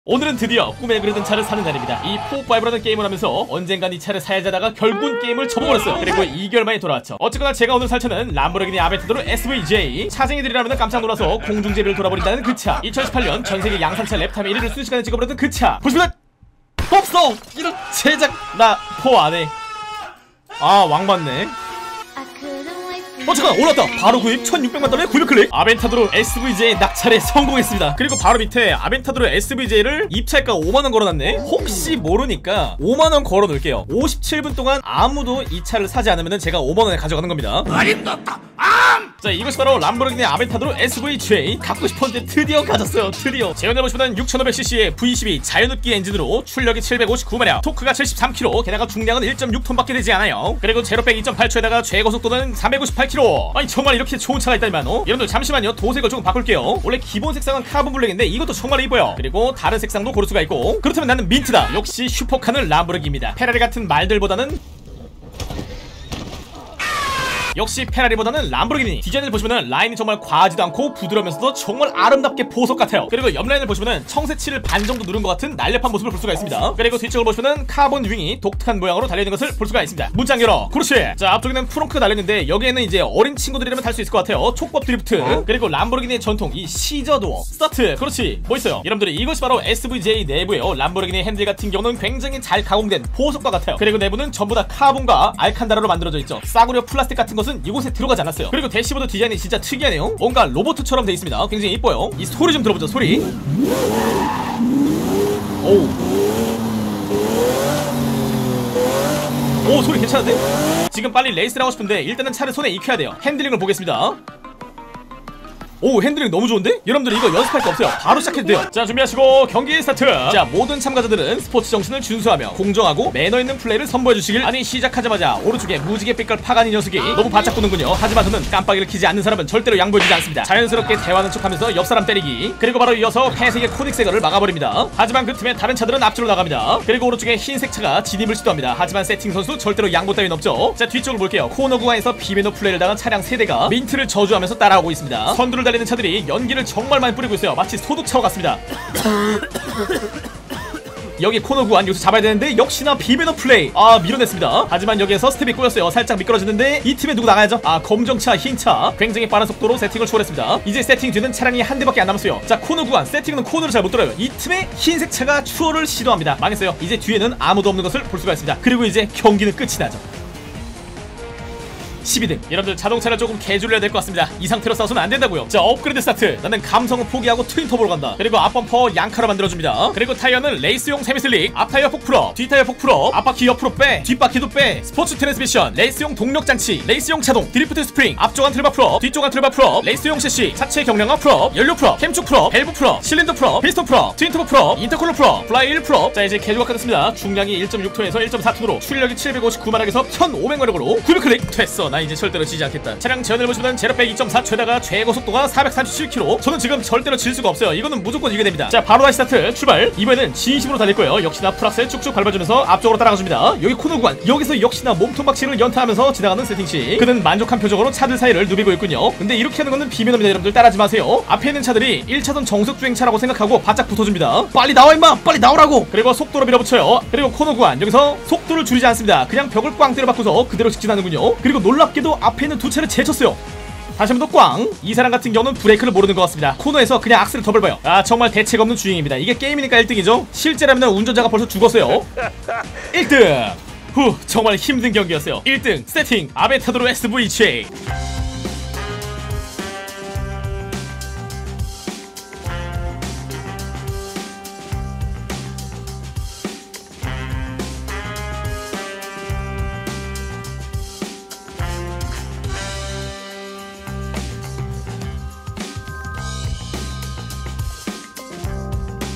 오늘은 드디어 꿈에 그리던 차를 사는 날입니다. 이 포5라는 게임을 하면서 언젠간 이 차를 사야지 하다가 결국은 게임을 접어버렸어요. 그리고 2개월 만에 돌아왔죠. 어쨌거나 제가 오늘 살 차는 람보르기니 아벤타도르 SVJ. 차쟁이들이라면 깜짝 놀라서 공중제비를 돌아버린다는 그 차. 2018년 전세계 양산차 랩타임 1위를 순식간에 찍어버렸던 그 차. 보시면 없어! 이런 제작 나 포 안해. 아 왕받네. 잠깐 올랐다. 바로 구입 1600만 달러에 900클릭. 아벤타도르 SVJ 낙찰에 성공했습니다. 그리고 바로 밑에 아벤타도르 SVJ를 입찰가 5만원 걸어놨네. 혹시 모르니까 5만원 걸어놓을게요. 57분 동안 아무도 이 차를 사지 않으면 제가 5만원에 가져가는 겁니다. 자, 이것이 바로 람보르기니 아벤타도르 SVJ. 갖고 싶었는데 드디어 가졌어요. 드디어. 재현해보시면 6500cc의 V12 자연흡기 엔진으로 출력이 759마력, 토크가 73kg, 게다가 중량은 1.6톤 밖에 되지 않아요. 그리고 제로백 2.8초에다가 최고속도는 498km. 아니 정말 이렇게 좋은 차가 있다니만. 여러분들 잠시만요. 도색을 조금 바꿀게요. 원래 기본 색상은 카본 블랙인데 이것도 정말 이뻐요. 그리고 다른 색상도 고를 수가 있고. 그렇다면 나는 민트다. 역시 슈퍼카는 람보르기니입니다. 페라리 같은 말들보다는 역시 페라리보다는 람보르기니. 디자인을 보시면은 라인이 정말 과하지도 않고 부드러우면서도 정말 아름답게 보석 같아요. 그리고 옆라인을 보시면은 청새치를 반 정도 누른 것 같은 날렵한 모습을 볼 수가 있습니다. 그리고 뒤쪽을 보시면은 카본 윙이 독특한 모양으로 달려있는 것을 볼 수가 있습니다. 문장 열어. 그렇지. 자, 앞쪽에는 프렁크가 달려있는데 여기에는 이제 어린 친구들이라면 탈 수 있을 것 같아요. 촉법 드리프트. 그리고 람보르기니의 전통 이 시저 도어 스타트. 그렇지. 멋있어요. 여러분들이 이것이 바로 SVJ 내부예요. 람보르기니 핸들 같은 경우는 굉장히 잘 가공된 보석과 같아요. 그리고 내부는 전부 다 카본과 알칸다라로 만들어져 있죠. 싸구려 플라스틱 같은 것은 이곳에 들어가지 않았어요. 그리고 대시보드 디자인이 진짜 특이하네요. 뭔가 로봇처럼 돼 있습니다. 굉장히 이뻐요. 이 소리 좀 들어보죠. 소리. 오, 소리 괜찮은데? 지금 빨리 레이스를 하고 싶은데 일단은 차를 손에 익혀야 돼요. 핸들링을 보겠습니다. 오, 핸들링 너무 좋은데? 여러분들 이거 연습할 거 없어요. 바로 시작해도 돼요. 자, 준비하시고 경기 스타트. 자, 모든 참가자들은 스포츠 정신을 준수하며 공정하고 매너 있는 플레이를 선보여 주시길. 아니, 시작하자마자 오른쪽에 무지개 빛깔 파가니 녀석이 너무 바짝 붙는군요. 하지만 저는 깜빡이를 켜지 않는 사람은 절대로 양보해주지 않습니다. 자연스럽게 대화하는 척하면서 옆 사람 때리기. 그리고 바로 이어서 회색의 코닉 세거를 막아버립니다. 하지만 그 틈에 다른 차들은 앞쪽으로 나갑니다. 그리고 오른쪽에 흰색 차가 진입을 시도합니다. 하지만 세팅 선수 절대로 양보 따윈 없죠. 자, 뒤쪽을 볼게요. 코너 구간에서 비매너 플레이를 당한 차량 3대가 민트를 저주하면서 따라오고 있습니다. 선두를 달리는 차들이 연기를 정말 많이 뿌리고 있어요. 마치 소독차와 같습니다. 여기 코너 구간 여기서 잡아야 되는데 역시나 비매너 플레이. 아, 밀어냈습니다. 하지만 여기에서 스텝이 꼬였어요. 살짝 미끄러지는데 이 팀에 누구 나가야죠? 아, 검정차, 흰차. 굉장히 빠른 속도로 세팅을 초월했습니다. 이제 세팅 뒤는 차량이 한 대밖에 안 남았어요. 자, 코너 구간 세팅은 코너를 잘 못 들어요. 이 팀에 흰색 차가 추월을 시도합니다. 망했어요. 이제 뒤에는 아무도 없는 것을 볼 수가 있습니다. 그리고 이제 경기는 끝이 나죠. 12등. 여러분들 자동차를 조금 개조를 해야 될 것 같습니다. 이 상태로 싸우면 안 된다고요. 자, 업그레이드 스타트. 나는 감성을 포기하고 트윈 터보로 간다. 그리고 앞범퍼 양카로 만들어줍니다. 그리고 타이어는 레이스용 세미슬릭. 앞타이어 폭 풀어, 뒷타이어 폭 풀어, 앞바퀴 옆으로 빼, 뒷바퀴도 빼. 스포츠 트랜스미션, 레이스용 동력장치, 레이스용 자동, 드리프트 스프링, 앞쪽 안틀바 풀어, 뒤쪽 안틀바 풀어, 레이스용 셰시, 차체 경량화 풀어, 연료 풀어, 캠축 풀어, 밸브 풀어, 실린더 풀어, 피스톤 풀어, 트윈 터보 풀어, 인터쿨러 풀어, 플라이 1 풀어. 자, 이제 개조가 끝났습니다. 중량이 1.6톤에서 1.4톤으로 출력이 759마력에서 1500마력으로 900클릭 됐어. 나 이제 절대로 지지 않겠다. 차량 제어를 보시면 제로백 2.4초에다가 최고 속도가 437km. 저는 지금 절대로 질 수가 없어요. 이거는 무조건 이겨야 됩니다. 자, 바로 다시 스타트 출발. 이번에는 진심으로 달릴 거예요. 역시나 풀악셀 쭉쭉 밟아주면서 앞쪽으로 따라가줍니다. 여기 코너 구간. 여기서 역시나 몸통 박치를 연타하면서 지나가는 세팅시. 그는 만족한 표정으로 차들 사이를 누비고 있군요. 근데 이렇게 하는 거는 비매너입니다. 여러분들 따라하지 마세요. 앞에 있는 차들이 1차선 정석주행차라고 생각하고 바짝 붙어줍니다. 빨리 나와 임마! 빨리 나오라고! 그리고 속도로 밀어붙여요. 그리고 코너 구간. 여기서 속도를 줄이지 않습니다. 그냥 벽을 꽝 때려 박고서 그대로 직진하는군요. 그리고 놀랍게도 앞에 있는 두 차를 제쳤어요. 다시 한번 더 꽝. 이 사람 같은 경우는 브레이크를 모르는 것 같습니다. 코너에서 그냥 악셀을 더 밟아요. 아, 정말 대책 없는 주행입니다. 이게 게임이니까 1등이죠 실제라면 운전자가 벌써 죽었어요. 1등. 후, 정말 힘든 경기였어요. 1등 세팅 아벤타도르 SVJ.